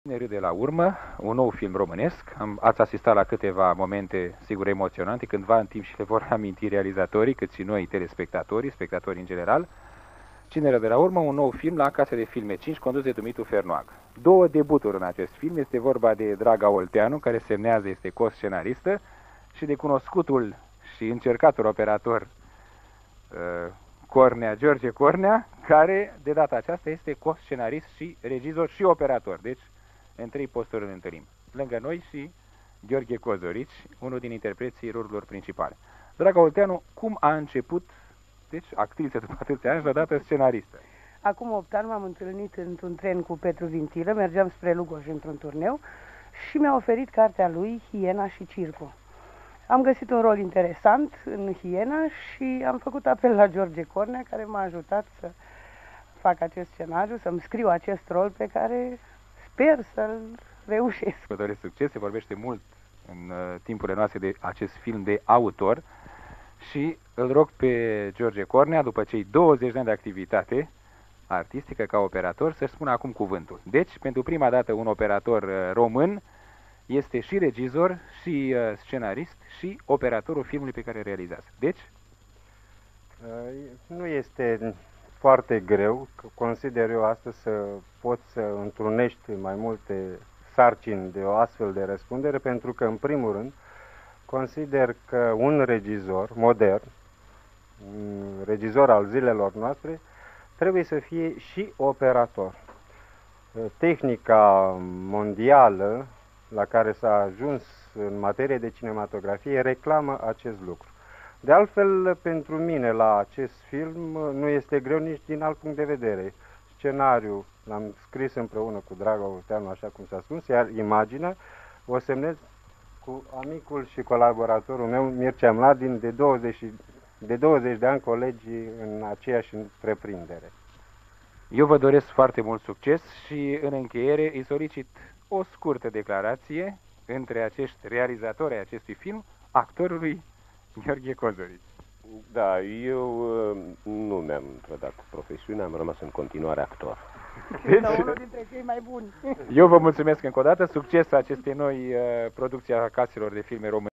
Ne râde la urmă, un nou film românesc. Ați asistat la câteva momente, sigur, emoționante, cândva în timp și le vor aminti realizatorii, cât și noi, telespectatorii, spectatorii în general. Cine râde la urmă, un nou film la Casa de Filme 5, condus de Dumitru Fernoag. Două debuturi în acest film. Este vorba de Draga Olteanu, care semnează, este co-scenaristă, și de cunoscutul și încercatul operator Cornea, George Cornea, care de data aceasta este co-scenarist și regizor și operator. Deci, în trei posturi îl întâlnim. Lângă noi și Gheorghe Cozorici, unul din interpreții rolurilor principale. Draga Olteanu, cum a început, deci, actriță după atâția ani și odată scenaristă? Acum 8 ani m-am întâlnit într-un tren cu Petru Vintilă, mergeam spre Lugoj într-un turneu și mi-a oferit cartea lui Hiena și Circul. Am găsit un rol interesant în Hiena și am făcut apel la George Cornea, care m-a ajutat să fac acest scenariu, să-mi scriu acest rol pe care sper să-l reușesc. Vă doresc succes, se vorbește mult în timpurile noastre de acest film de autor și îl rog pe George Cornea, după cei 20 de ani de activitate artistică ca operator, să-și spună acum cuvântul. Deci, pentru prima dată, un operator român este și regizor, și scenarist, și operatorul filmului pe care îl realizează. Deci? Nu este foarte greu, consider eu astăzi, să poți să întrunești mai multe sarcini de o astfel de răspundere, pentru că, în primul rând, consider că un regizor modern, un regizor al zilelor noastre, trebuie să fie și operator. Tehnica mondială la care s-a ajuns în materie de cinematografie reclamă acest lucru. De altfel, pentru mine, la acest film nu este greu nici din alt punct de vedere. Scenariul l-am scris împreună cu Draga Olteanu, așa cum s-a spus, iar imaginea o semnez cu amicul și colaboratorul meu, Mircea Mladin, de 20 de ani colegi în aceeași întreprindere. Eu vă doresc foarte mult succes și, în încheiere, îi solicit o scurtă declarație între acești realizatori ai acestui film, actorului Gheorghe Cozorici. Da, eu nu mi-am trădat cu profesiunea, am rămas în continuare actor. Deci, unul dintre cei mai buni. Eu vă mulțumesc încă o dată, succes acestei noi producții a caselor de filme române.